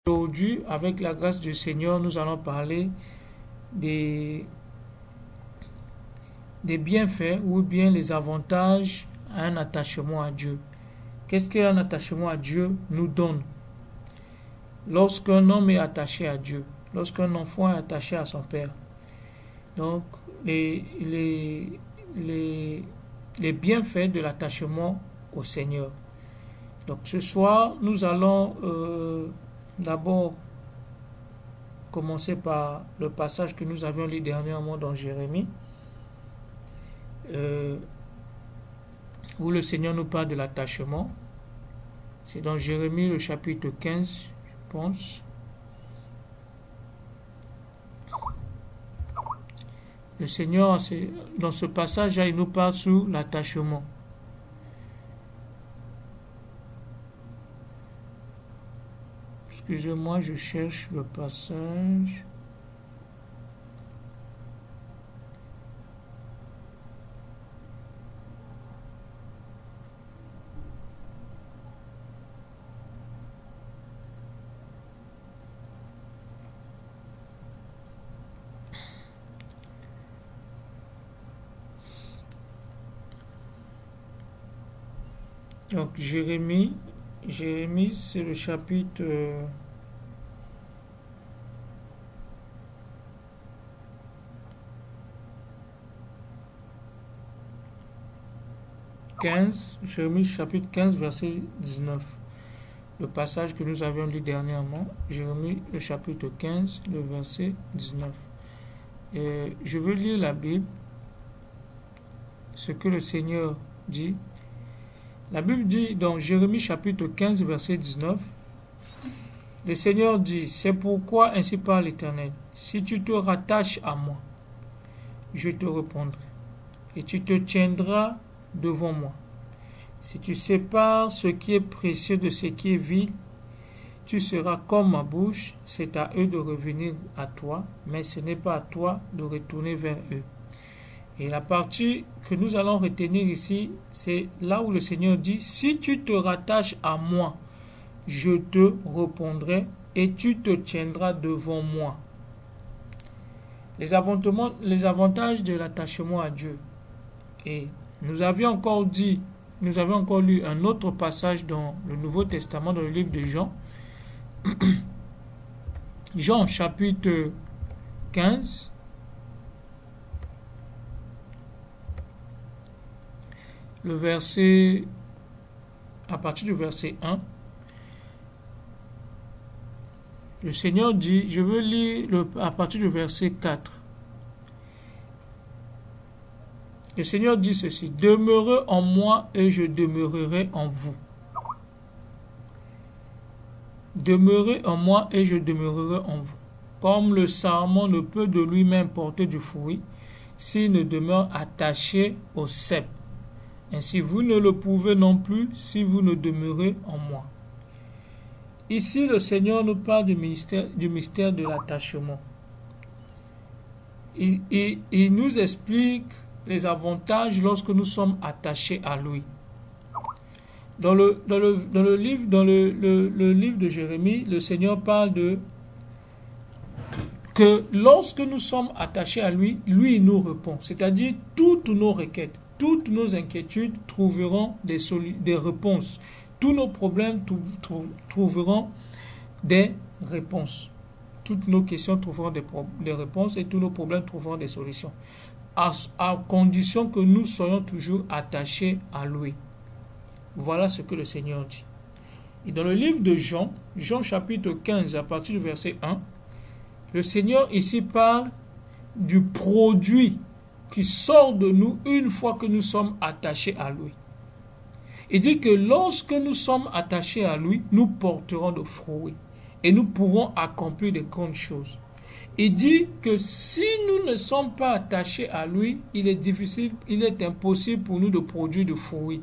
Aujourd'hui, avec la grâce du Seigneur, nous allons parler des bienfaits ou bien les avantages à un attachement à Dieu. Qu'est-ce qu'un attachement à Dieu nous donne? Lorsqu'un homme est attaché à Dieu, lorsqu'un enfant est attaché à son père. Donc, les bienfaits de l'attachement au Seigneur. Donc, ce soir, nous allons d'abord commencer par le passage que nous avions lu dernièrement dans Jérémie, où le Seigneur nous parle de l'attachement. C'est dans Jérémie le chapitre 15, je pense. Le Seigneur, dans ce passage-là, il nous parle sur l'attachement. Excusez-moi, je cherche le passage. Donc, Jérémie, c'est le chapitre 15, Jérémie chapitre 15, verset 19. Le passage que nous avions lu dernièrement, Jérémie le chapitre 15, le verset 19. Et je veux lire la Bible, ce que le Seigneur dit. La Bible dit dans Jérémie chapitre 15, verset 19, le Seigneur dit, c'est pourquoi ainsi parle l'Éternel, si tu te rattaches à moi, je te répondrai, et tu te tiendras devant moi. Si tu sépares ce qui est précieux de ce qui est vil, tu seras comme ma bouche, c'est à eux de revenir à toi, mais ce n'est pas à toi de retourner vers eux. Et la partie que nous allons retenir ici, c'est là où le Seigneur dit, si tu te rattaches à moi, je te répondrai et tu te tiendras devant moi. Les avantages de l'attachement à Dieu. Et nous avions encore lu un autre passage dans le Nouveau Testament, dans le livre de Jean. Jean chapitre 15. Le verset, à partir du verset 1, le Seigneur dit, je veux lire à partir du verset 4. Le Seigneur dit ceci, demeurez en moi et je demeurerai en vous. Demeurez en moi et je demeurerai en vous. Comme le sarment ne peut de lui-même porter du fruit, s'il ne demeure attaché au cep. Ainsi, vous ne le pouvez non plus si vous ne demeurez en moi. Ici, le Seigneur nous parle du mystère de l'attachement. Il nous explique les avantages lorsque nous sommes attachés à lui. Dans le livre de Jérémie, le Seigneur parle que lorsque nous sommes attachés à lui, lui il nous répond. C'est-à-dire toutes nos requêtes, toutes nos inquiétudes trouveront des réponses. Tous nos problèmes trouveront des réponses. Toutes nos questions trouveront des réponses et tous nos problèmes trouveront des solutions. À condition que nous soyons toujours attachés à lui. Voilà ce que le Seigneur dit. Et dans le livre de Jean, Jean chapitre 15, à partir du verset 1, le Seigneur ici parle du produit qui sort de nous une fois que nous sommes attachés à lui. Il dit que lorsque nous sommes attachés à lui, nous porterons de fruits et nous pourrons accomplir de grandes choses. Il dit que si nous ne sommes pas attachés à lui, il est impossible pour nous de produire de fruits.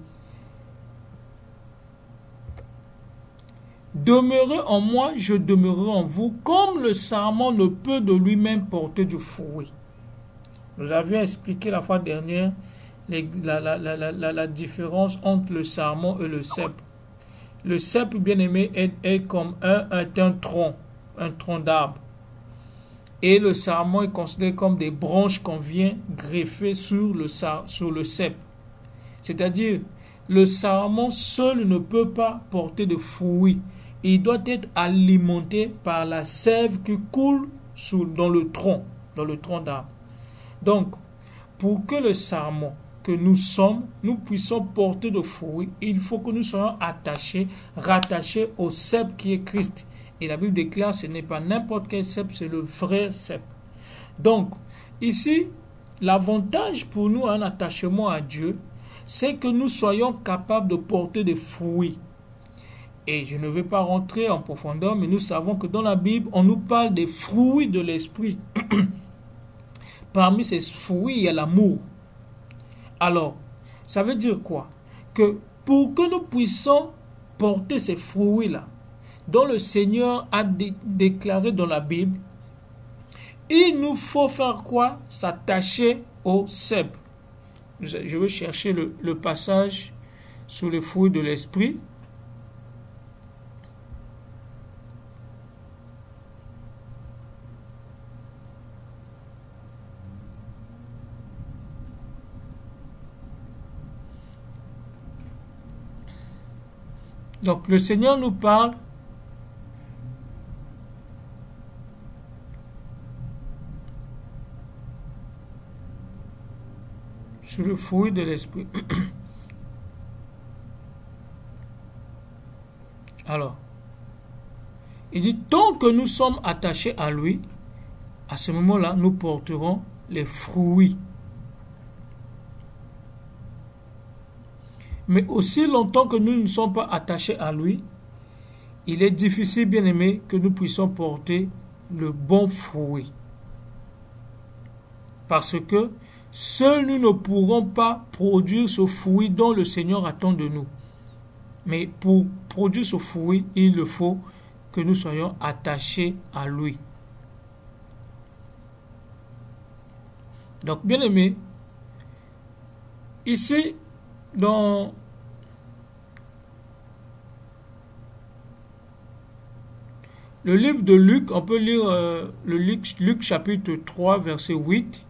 Demeurez en moi, je demeurerai en vous, comme le sarment ne peut de lui-même porter du fruit. Nous avions expliqué la fois dernière la différence entre le sarment et le cep. Le cep, bien aimé, est comme un tronc d'arbre. Et le sarment est considéré comme des branches qu'on vient greffer sur le cep. C'est-à-dire, le sarment seul ne peut pas porter de fruits. Il doit être alimenté par la sève qui coule dans le tronc d'arbre. Donc, pour que le sarment que nous sommes, nous puissions porter de fruits, il faut que nous soyons rattachés au cep qui est Christ. Et la Bible déclare que ce n'est pas n'importe quel cep, c'est le vrai cep. Donc, ici, l'avantage pour nous, un attachement à Dieu, c'est que nous soyons capables de porter des fruits. Et je ne vais pas rentrer en profondeur, mais nous savons que dans la Bible, on nous parle des fruits de l'esprit. Parmi ces fruits, il y a l'amour. Alors, ça veut dire quoi? Que pour que nous puissions porter ces fruits-là, dont le Seigneur a déclaré dans la Bible, il nous faut faire quoi? S'attacher au cep. Je vais chercher le passage sur les fruits de l'esprit. Donc le Seigneur nous parle sur le fruit de l'esprit. Alors, il dit, tant que nous sommes attachés à lui, à ce moment-là, nous porterons les fruits. Mais aussi longtemps que nous ne sommes pas attachés à lui, il est difficile, bien aimé, que nous puissions porter le bon fruit. Parce que seuls nous ne pourrons pas produire ce fruit dont le Seigneur attend de nous. Mais pour produire ce fruit, il faut que nous soyons attachés à lui. Donc, bien aimé, ici, dans le livre de Luc, on peut lire le Luc chapitre 3, verset 8.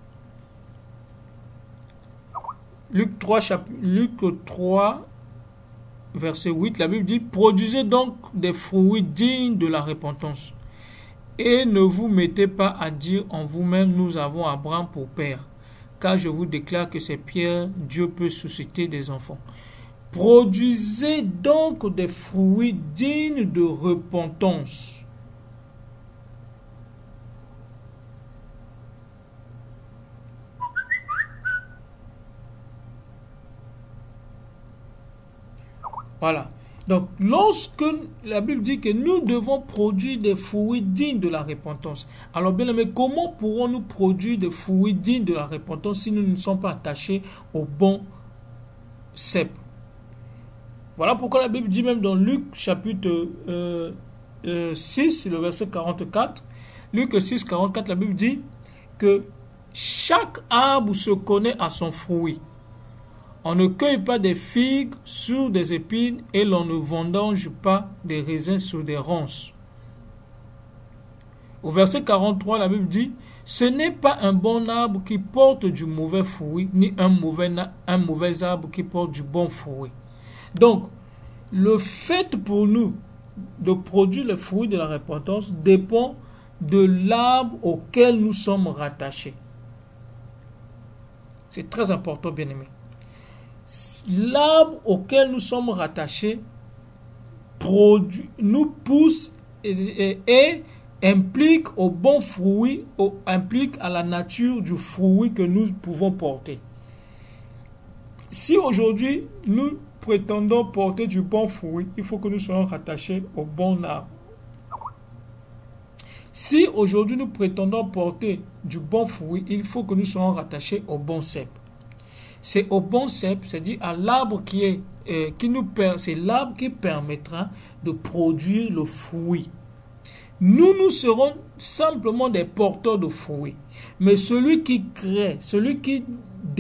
Luc 3, verset 8, la Bible dit, produisez donc des fruits dignes de la repentance. Et ne vous mettez pas à dire en vous-même, nous avons Abraham pour père. Car je vous déclare que c'est Pierre, Dieu peut susciter des enfants. Produisez donc des fruits dignes de repentance. Voilà. Donc, lorsque la Bible dit que nous devons produire des fruits dignes de la repentance, alors bien aimé, comment pourrons-nous produire des fruits dignes de la repentance si nous ne sommes pas attachés au bon cep? Voilà pourquoi la Bible dit même dans Luc chapitre 6, le verset 44, Luc 6, 44, la Bible dit que chaque arbre se connaît à son fruit. On ne cueille pas des figues sur des épines et l'on ne vendange pas des raisins sur des ronces. Au verset 43, la Bible dit, ce n'est pas un bon arbre qui porte du mauvais fruit, ni un mauvais arbre qui porte du bon fruit. Donc, le fait pour nous de produire le fruit de la repentance dépend de l'arbre auquel nous sommes rattachés. C'est très important, bien aimé. L'arbre auquel nous sommes rattachés nous pousse et implique au bon fruit, implique à la nature du fruit que nous pouvons porter. Si aujourd'hui nous prétendons porter du bon fruit, il faut que nous soyons rattachés au bon arbre. Si aujourd'hui nous prétendons porter du bon fruit, il faut que nous soyons rattachés au bon cep. C'est au bon cep, c'est-à-dire à l'arbre c'est l'arbre qui permettra de produire le fruit. Nous serons simplement des porteurs de fruits. Mais celui qui crée, celui qui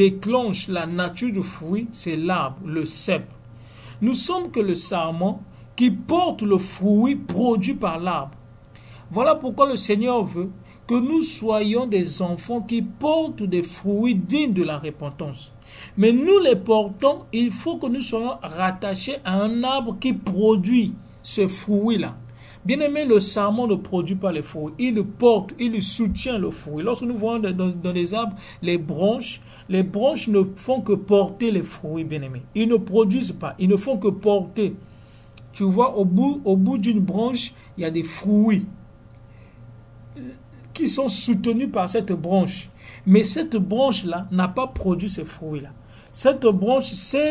déclenche la nature du fruit, c'est l'arbre, le cep. Nous sommes que le sarment qui portent le fruit produit par l'arbre. Voilà pourquoi le Seigneur veut que nous soyons des enfants qui portent des fruits dignes de la repentance. Mais nous les portons, il faut que nous soyons rattachés à un arbre qui produit ce fruit-là. Bien aimé, le sarment ne produit pas les fruits. Il le porte, il le soutient le fruit. Lorsque nous voyons dans les arbres les branches ne font que porter les fruits, bien aimé. Ils ne produisent pas, ils ne font que porter. Tu vois, au bout d'une branche, il y a des fruits qui sont soutenus par cette branche. Mais cette branche-là n'a pas produit ces fruits-là. Cette branche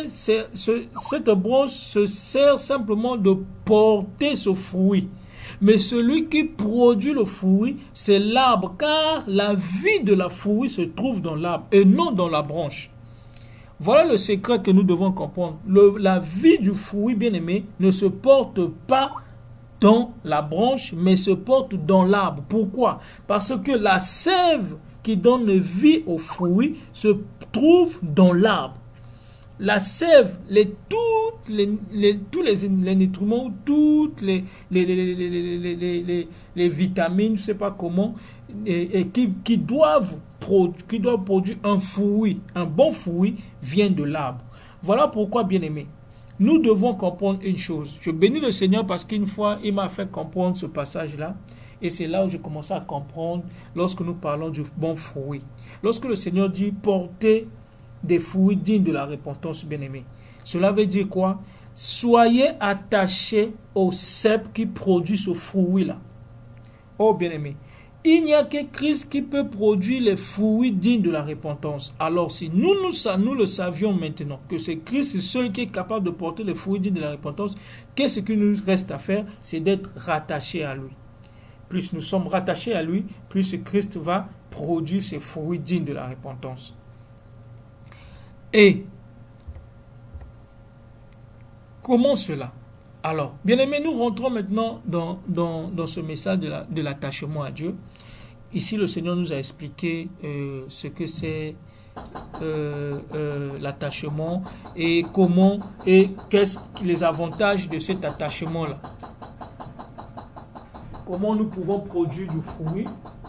se sert simplement de porter ce fruit. Mais celui qui produit le fruit, c'est l'arbre, car la vie de la fruit se trouve dans l'arbre et non dans la branche. Voilà le secret que nous devons comprendre. La vie du fruit, bien aimé, ne se porte pas dans la branche, mais se porte dans l'arbre. Pourquoi? Parce que la sève qui donne vie au fruit se trouve dans l'arbre. La sève, tous les nutriments, toutes les vitamines, je ne sais pas comment, qui doivent produire un fruit, un bon fruit, viennent de l'arbre. Voilà pourquoi, bien aimé, nous devons comprendre une chose. Je bénis le Seigneur parce qu'une fois, il m'a fait comprendre ce passage-là. Et c'est là où j'ai commencé à comprendre lorsque nous parlons du bon fruit. Lorsque le Seigneur dit porter des fruits dignes de la repentance, bien-aimé. Cela veut dire quoi? Soyez attachés au cep qui produit ce fruit-là. Oh, bien-aimé, il n'y a que Christ qui peut produire les fruits dignes de la repentance. Alors, si nous le savions maintenant, que c'est Christ seul qui est capable de porter les fruits dignes de la repentance, qu'est-ce qu'il nous reste à faire? C'est d'être rattachés à lui. Plus nous sommes rattachés à lui, plus Christ va produire ces fruits dignes de la repentance. Et comment cela? Alors, bien aimés, nous rentrons maintenant dans ce message de l'attachement à Dieu. Ici, le Seigneur nous a expliqué ce que c'est l'attachement et comment et qu'est-ce les avantages de cet attachement-là. Comment nous pouvons produire du fruit?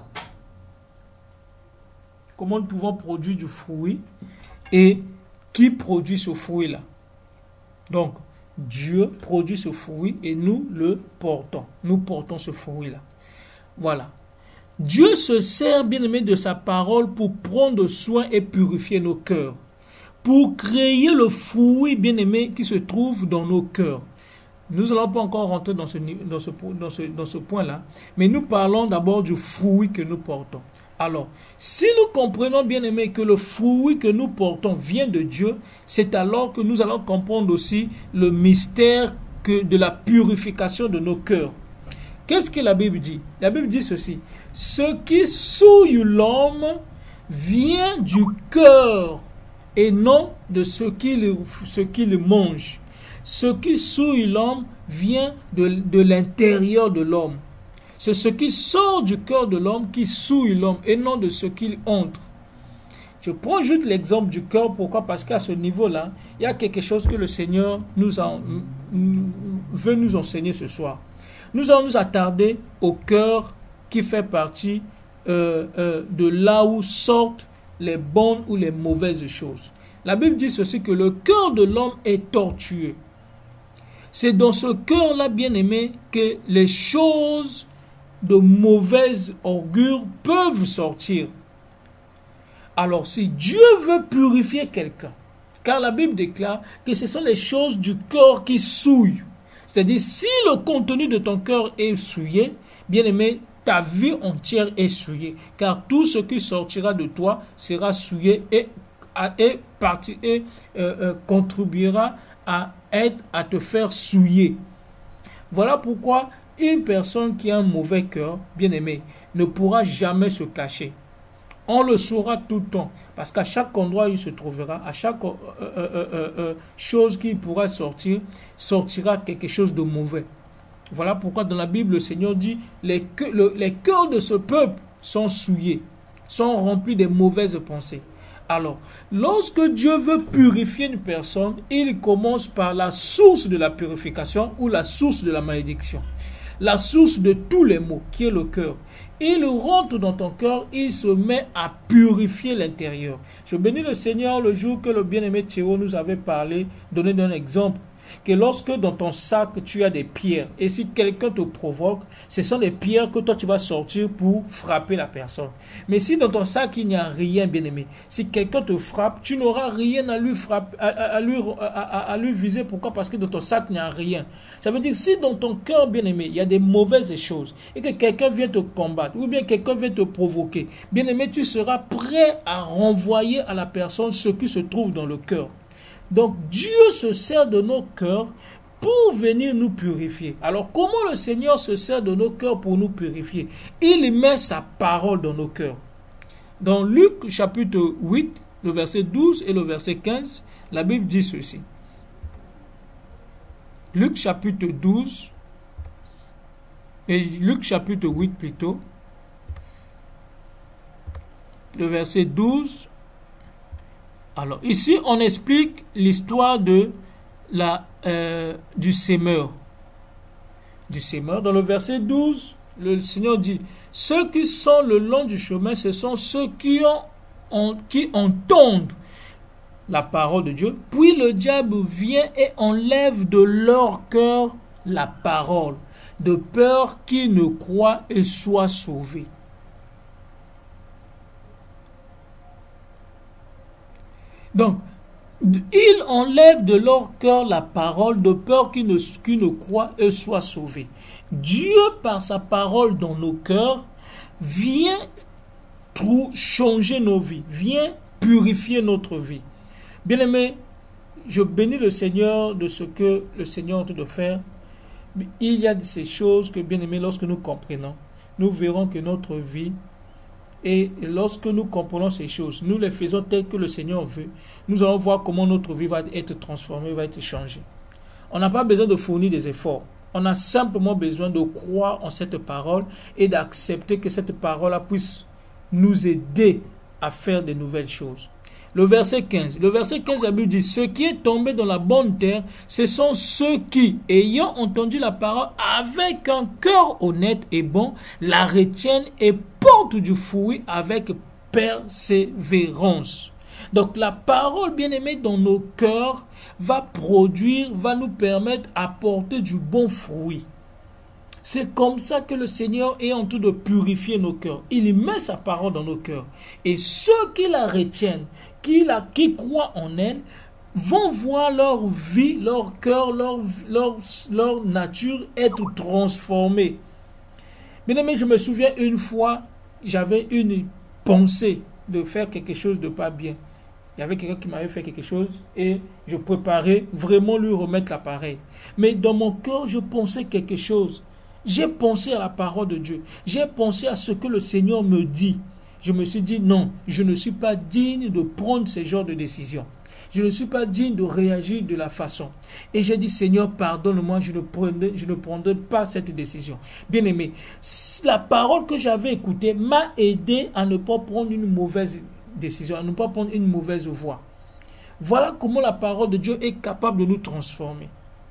Comment nous pouvons produire du fruit? Et qui produit ce fruit-là? Donc, Dieu produit ce fruit et nous le portons. Nous portons ce fruit-là. Voilà. Dieu se sert, bien aimé, de sa parole pour prendre soin et purifier nos cœurs. Pour créer le fruit, bien aimé, qui se trouve dans nos cœurs. Nous n'allons pas encore rentrer dans ce point-là, mais nous parlons d'abord du fruit que nous portons. Alors, si nous comprenons, bien aimé, que le fruit que nous portons vient de Dieu, c'est alors que nous allons comprendre aussi le mystère de la purification de nos cœurs. Qu'est-ce que la Bible dit? La Bible dit ceci: ce qui souille l'homme vient du cœur et non de ce qu'il mange. Ce qui souille l'homme vient de l'intérieur de l'homme. C'est ce qui sort du cœur de l'homme qui souille l'homme et non de ce qu'il entre. Je prends juste l'exemple du cœur. Pourquoi? Parce qu'à ce niveau-là, il y a quelque chose que le Seigneur veut nous enseigner ce soir. Nous allons nous attarder au cœur qui fait partie de là où sortent les bonnes ou les mauvaises choses. La Bible dit ceci, que le cœur de l'homme est tortueux. C'est dans ce cœur-là, bien aimé, que les choses de mauvaise augure peuvent sortir. Alors, si Dieu veut purifier quelqu'un, car la Bible déclare que ce sont les choses du cœur qui souillent. C'est-à-dire, si le contenu de ton cœur est souillé, bien aimé, ta vie entière est souillée. Car tout ce qui sortira de toi sera souillé et contribuera à te faire souiller. Voilà pourquoi une personne qui a un mauvais cœur, bien aimé, ne pourra jamais se cacher. On le saura tout le temps, parce qu'à chaque endroit où il se trouvera, à chaque chose qui pourra sortir, sortira quelque chose de mauvais. Voilà pourquoi dans la Bible, le Seigneur dit les cœurs de ce peuple sont souillés, sont remplis de mauvaises pensées. Alors, lorsque Dieu veut purifier une personne, il commence par la source de la purification ou la source de la malédiction. La source de tous les maux, qui est le cœur. Il rentre dans ton cœur, il se met à purifier l'intérieur. Je bénis le Seigneur le jour que le bien-aimé Théo nous avait parlé, donné d'un exemple, que lorsque dans ton sac tu as des pierres, et si quelqu'un te provoque, ce sont des pierres que toi tu vas sortir pour frapper la personne. Mais si dans ton sac il n'y a rien, bien-aimé, si quelqu'un te frappe, tu n'auras rien à lui frapper, à lui viser. Pourquoi? Parce que dans ton sac il n'y a rien. Ça veut dire si dans ton cœur, bien-aimé, il y a des mauvaises choses et que quelqu'un vient te combattre ou bien quelqu'un vient te provoquer, bien-aimé, tu seras prêt à renvoyer à la personne ce qui se trouve dans le cœur. Donc Dieu se sert de nos cœurs pour venir nous purifier. Alors comment le Seigneur se sert de nos cœurs pour nous purifier? Il met sa parole dans nos cœurs. Dans Luc chapitre 8, le verset 12 et le verset 15, la Bible dit ceci. Luc chapitre 12 et Luc chapitre 8 plutôt, le verset 12. Alors, ici, on explique l'histoire de du sémeur. Du sémeur. Dans le verset 12, le Seigneur dit, ceux qui sont le long du chemin, ce sont ceux qui entendent la parole de Dieu. Puis le diable vient et enlève de leur cœur la parole, de peur qu'ils ne croient et soient sauvés. Donc, il enlève de leur cœur la parole de peur qu'ils ne croient et soient sauvés. Dieu, par sa parole dans nos cœurs, vient changer nos vies, vient purifier notre vie. Bien-aimé, je bénis le Seigneur de ce que le Seigneur est en train de faire. Il y a de ces choses que, bien-aimé, lorsque nous comprenons, nous verrons que notre vie, et lorsque nous comprenons ces choses, nous les faisons telles que le Seigneur veut, nous allons voir comment notre vie va être transformée, va être changée. On n'a pas besoin de fournir des efforts. On a simplement besoin de croire en cette parole et d'accepter que cette parole puisse nous aider à faire de nouvelles choses. Le verset 15, la Bible dit, ce qui est tombé dans la bonne terre, ce sont ceux qui, ayant entendu la parole avec un cœur honnête et bon, la retiennent et portent du fruit avec persévérance. Donc la parole, bien-aimée, dans nos cœurs va nous permettre d'apporter du bon fruit. C'est comme ça que le Seigneur est en train de purifier nos cœurs. Il met sa parole dans nos cœurs. Et ceux qui la retiennent, qui croient en elle, vont voir leur vie, leur cœur, leur nature être transformée. Bien aimé, je me souviens une fois, j'avais une pensée de faire quelque chose de pas bien. Il y avait quelqu'un qui m'avait fait quelque chose et je préparais vraiment lui remettre l'appareil. Mais dans mon cœur, je pensais quelque chose. J'ai pensé à la parole de Dieu. J'ai pensé à ce que le Seigneur me dit. Je me suis dit non, je ne suis pas digne de prendre ce genre de décision. Je ne suis pas digne de réagir de la façon. Et j'ai dit, Seigneur, pardonne-moi, je ne prendrai pas cette décision. Bien aimé, la parole que j'avais écoutée m'a aidé à ne pas prendre une mauvaise décision, à ne pas prendre une mauvaise voie. Voilà comment la parole de Dieu est capable de nous transformer.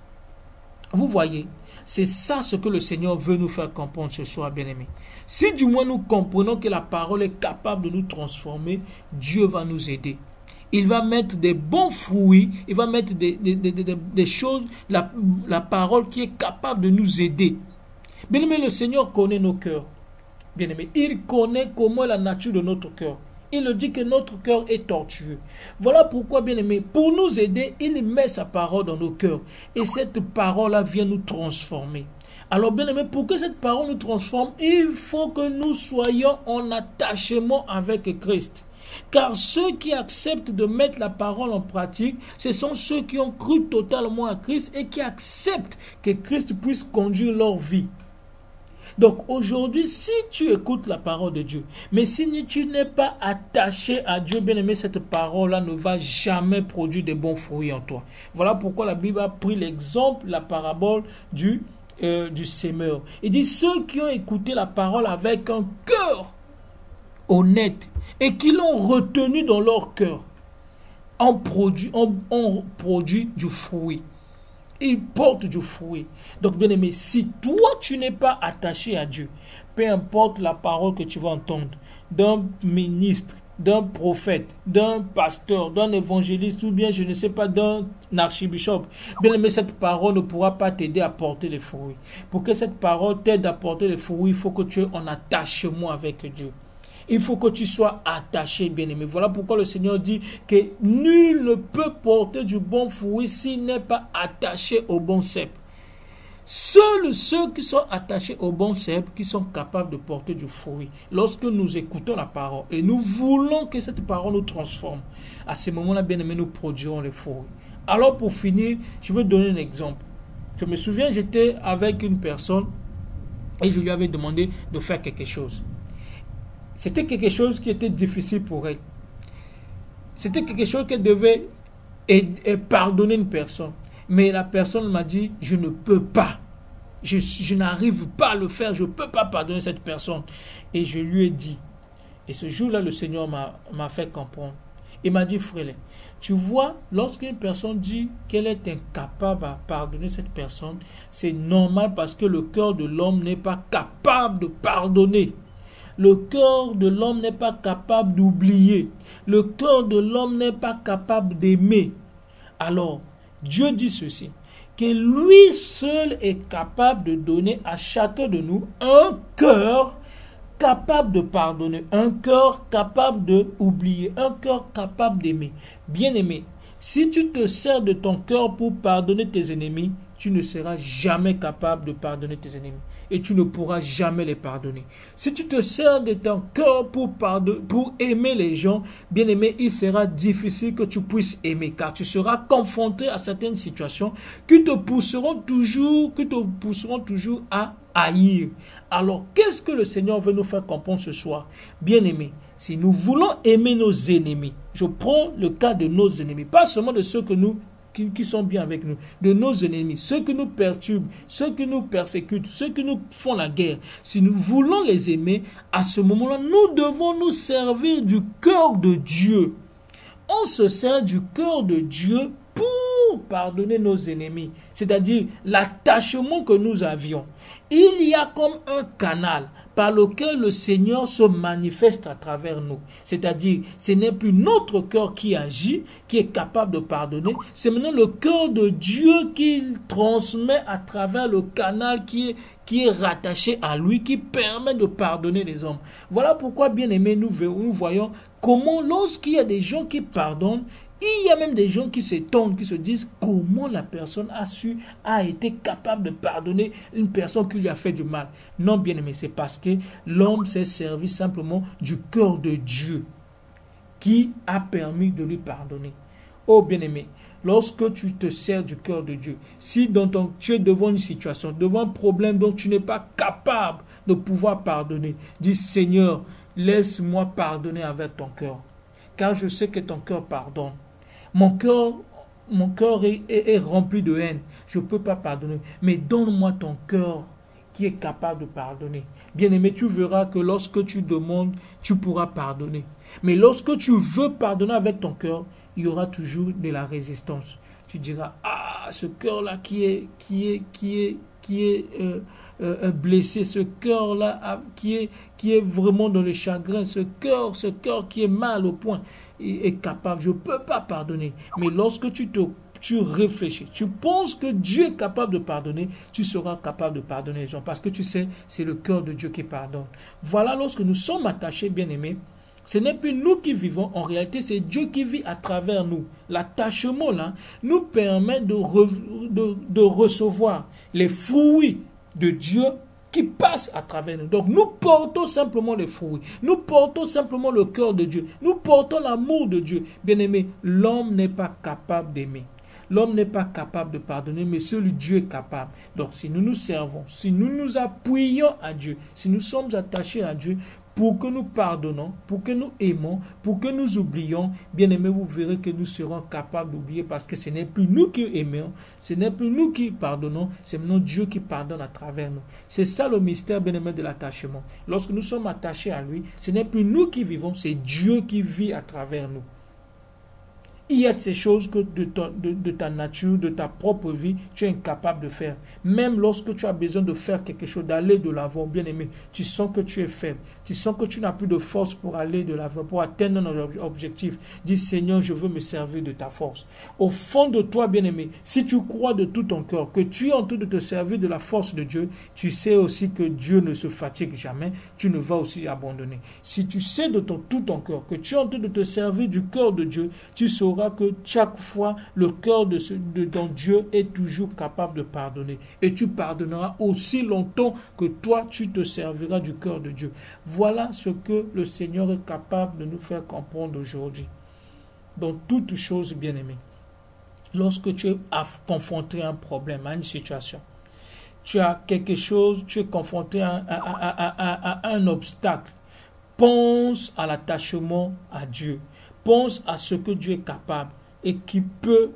Vous voyez, c'est ça ce que le Seigneur veut nous faire comprendre ce soir, bien-aimés. Si du moins nous comprenons que la parole est capable de nous transformer, Dieu va nous aider. Il va mettre des bons fruits, il va mettre des choses, la parole qui est capable de nous aider. Bien-aimé, le Seigneur connaît nos cœurs. Bien-aimé, il connaît comment est la nature de notre cœur. Il dit que notre cœur est tortueux. Voilà pourquoi, bien-aimé, pour nous aider, il met sa parole dans nos cœurs. Et cette parole-là vient nous transformer. Alors, bien-aimé, pour que cette parole nous transforme, il faut que nous soyons en attachement avec Christ. Car ceux qui acceptent de mettre la parole en pratique, ce sont ceux qui ont cru totalement à Christ et qui acceptent que Christ puisse conduire leur vie. Donc aujourd'hui, si tu écoutes la parole de Dieu, mais si tu n'es pas attaché à Dieu, bien aimé, cette parole-là ne va jamais produire de bons fruits en toi. Voilà pourquoi la Bible a pris l'exemple, la parabole du sémeur. Il dit, ceux qui ont écouté la parole avec un cœur honnête et qui l'ont retenu dans leur cœur, ont produit du fruit. Ils portent du fruit. Donc, bien aimé, si toi, tu n'es pas attaché à Dieu, peu importe la parole que tu vas entendre d'un ministre, d'un prophète, d'un pasteur, d'un évangéliste ou bien, je ne sais pas, d'un archibishop, bien aimé, cette parole ne pourra pas t'aider à porter les fruits. Pour que cette parole t'aide à porter les fruits, il faut que tu aies un attachement avec Dieu. Il faut que tu sois attaché, bien-aimé. Voilà pourquoi le Seigneur dit que nul ne peut porter du bon fruit s'il n'est pas attaché au bon cep. Seuls ceux qui sont attachés au bon cep qui sont capables de porter du fruit. Lorsque nous écoutons la parole et nous voulons que cette parole nous transforme, à ce moment-là, bien-aimé, nous produirons les fruits. Alors pour finir, je vais donner un exemple. Je me souviens, j'étais avec une personne et je lui avais demandé de faire quelque chose. C'était quelque chose qui était difficile pour elle. C'était quelque chose qu'elle devait pardonner une personne. Mais la personne m'a dit, je ne peux pas. Je n'arrive pas à le faire. Je ne peux pas pardonner cette personne. Et je lui ai dit. Et ce jour-là, le Seigneur m'a fait comprendre. Il m'a dit, frère, tu vois, lorsqu'une personne dit qu'elle est incapable à pardonner cette personne, c'est normal parce que le cœur de l'homme n'est pas capable de pardonner. Le cœur de l'homme n'est pas capable d'oublier. Le cœur de l'homme n'est pas capable d'aimer. Alors, Dieu dit ceci, que lui seul est capable de donner à chacun de nous un cœur capable de pardonner, un cœur capable d'oublier, un cœur capable d'aimer. Bien-aimé, si tu te sers de ton cœur pour pardonner tes ennemis, tu ne seras jamais capable de pardonner tes ennemis. Et tu ne pourras jamais les pardonner. Si tu te sers de ton cœur pour aimer les gens, bien aimé, il sera difficile que tu puisses aimer, car tu seras confronté à certaines situations qui te pousseront toujours à haïr. Alors, qu'est-ce que le Seigneur veut nous faire comprendre ce soir? Bien aimé, si nous voulons aimer nos ennemis, je prends le cas de nos ennemis, pas seulement de ceux qui sont bien avec nous, de nos ennemis, ceux qui nous perturbent, ceux qui nous persécutent, ceux qui nous font la guerre. Si nous voulons les aimer, à ce moment-là, nous devons nous servir du cœur de Dieu. On se sert du cœur de Dieu pour pardonner nos ennemis, c'est-à-dire l'attachement que nous avions. Il y a comme un canal par lequel le Seigneur se manifeste à travers nous. C'est-à-dire, ce n'est plus notre cœur qui agit, qui est capable de pardonner, c'est maintenant le cœur de Dieu qu'il transmet à travers le canal qui est rattaché à lui, qui permet de pardonner les hommes. Voilà pourquoi, bien aimés, nous voyons comment lorsqu'il y a des gens qui pardonnent, il y a même des gens qui s'étonnent, qui se disent comment la personne a été capable de pardonner une personne qui lui a fait du mal. Non, bien aimé, c'est parce que l'homme s'est servi simplement du cœur de Dieu qui a permis de lui pardonner. Oh bien aimé, lorsque tu te sers du cœur de Dieu, si tu es devant une situation, devant un problème dont tu n'es pas capable de pouvoir pardonner, dis Seigneur, laisse-moi pardonner avec ton cœur, car je sais que ton cœur pardonne. Mon cœur est rempli de haine. Je ne peux pas pardonner. Mais donne-moi ton cœur qui est capable de pardonner. Bien-aimé, tu verras que lorsque tu demandes, tu pourras pardonner. Mais lorsque tu veux pardonner avec ton cœur, il y aura toujours de la résistance. Tu diras, ce cœur-là qui est blessé, ce cœur-là qui est vraiment dans le chagrin, ce cœur qui est mal au point, est capable, je ne peux pas pardonner. Mais lorsque tu réfléchis, tu penses que Dieu est capable de pardonner, tu seras capable de pardonner les gens, parce que tu sais, c'est le cœur de Dieu qui pardonne. Voilà, lorsque nous sommes attachés, bien-aimés, ce n'est plus nous qui vivons, en réalité c'est Dieu qui vit à travers nous. L'attachement là nous permet de recevoir les fruits de Dieu qui passent à travers nous. Donc nous portons simplement les fruits, nous portons simplement le cœur de Dieu, nous portons l'amour de Dieu. Bien-aimé, l'homme n'est pas capable d'aimer. L'homme n'est pas capable de pardonner, mais seul Dieu est capable. Donc si nous nous servons, si nous nous appuyons à Dieu, si nous sommes attachés à Dieu, pour que nous pardonnons, pour que nous aimons, pour que nous oublions, bien aimé, vous verrez que nous serons capables d'oublier parce que ce n'est plus nous qui aimons, ce n'est plus nous qui pardonnons, c'est maintenant Dieu qui pardonne à travers nous. C'est ça le mystère, bien aimé, de l'attachement. Lorsque nous sommes attachés à lui, ce n'est plus nous qui vivons, c'est Dieu qui vit à travers nous. Il y a de ces choses que de ta nature, de ta propre vie, tu es incapable de faire. Même lorsque tu as besoin de faire quelque chose, d'aller de l'avant, bien aimé, tu sens que tu es faible. Tu sens que tu n'as plus de force pour aller de l'avant, pour atteindre notre objectif. Dis, Seigneur, je veux me servir de ta force. Au fond de toi, bien aimé, si tu crois de tout ton cœur que tu es en train de te servir de la force de Dieu, tu sais aussi que Dieu ne se fatigue jamais. Tu ne vas aussi abandonner. Si tu sais de tout ton cœur que tu es en train de te servir du cœur de Dieu, tu sauras que chaque fois le cœur de ton Dieu est toujours capable de pardonner et tu pardonneras aussi longtemps que toi tu te serviras du cœur de Dieu. Voilà ce que le Seigneur est capable de nous faire comprendre aujourd'hui. Dans toutes choses, bien aimées, lorsque tu es confronté à un problème, à une situation, tu as quelque chose, tu es confronté à un obstacle, pense à l'attachement à Dieu. Pense à ce que Dieu est capable et qui peut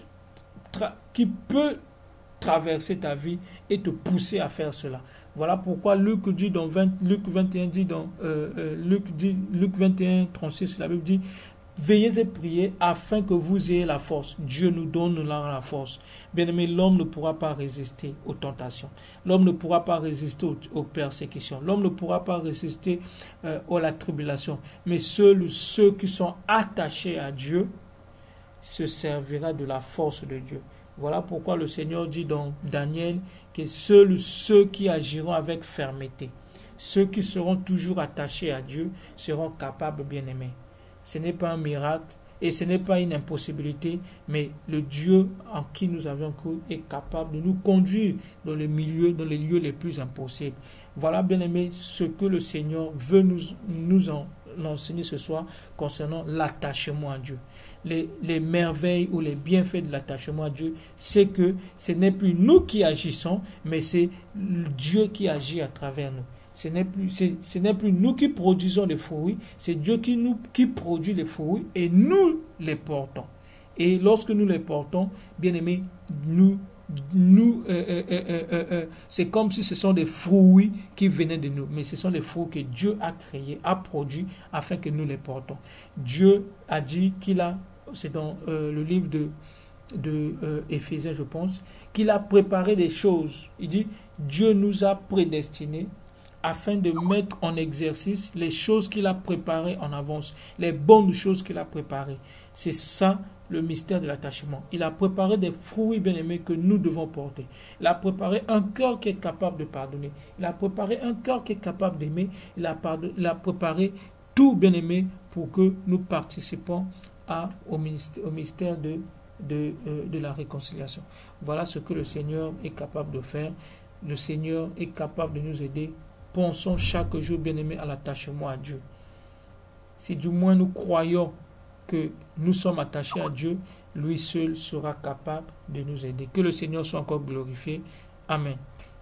traverser ta vie et te pousser à faire cela. Voilà pourquoi Luc dit dans Luc 21 dit dans Luc 21 36, la Bible dit: veillez et priez afin que vous ayez la force. Dieu nous donne la force. Bien-aimé, l'homme ne pourra pas résister aux tentations. L'homme ne pourra pas résister aux persécutions. L'homme ne pourra pas résister à la tribulation. Mais seuls ceux qui sont attachés à Dieu se servira de la force de Dieu. Voilà pourquoi le Seigneur dit dans Daniel que seuls ceux qui agiront avec fermeté, ceux qui seront toujours attachés à Dieu seront capables, bien-aimés. Ce n'est pas un miracle et ce n'est pas une impossibilité, mais le Dieu en qui nous avons cru est capable de nous conduire dans les lieux les plus impossibles. Voilà, bien aimé, ce que le Seigneur veut nous enseigner ce soir concernant l'attachement à Dieu. Les merveilles ou les bienfaits de l'attachement à Dieu, c'est que ce n'est plus nous qui agissons, mais c'est Dieu qui agit à travers nous. Ce n'est plus nous qui produisons les fruits, c'est Dieu qui produit les fruits et nous les portons. Et lorsque nous les portons, bien aimés, c'est comme si ce sont des fruits qui venaient de nous, mais ce sont des fruits que Dieu a créés, a produits afin que nous les portons. Dieu a dit c'est dans le livre de Éphésiens, je pense, qu'il a préparé des choses. Il dit, Dieu nous a prédestinés afin de mettre en exercice les choses qu'il a préparées en avance, les bonnes choses qu'il a préparées. C'est ça le mystère de l'attachement. Il a préparé des fruits bien-aimés que nous devons porter. Il a préparé un cœur qui est capable de pardonner. Il a préparé un cœur qui est capable d'aimer. Il a préparé tout bien-aimé pour que nous participons au mystère de la réconciliation. Voilà ce que le Seigneur est capable de faire. Le Seigneur est capable de nous aider. Pensons chaque jour, bien-aimés, à l'attachement à Dieu. Si du moins nous croyons que nous sommes attachés à Dieu, lui seul sera capable de nous aider. Que le Seigneur soit encore glorifié. Amen.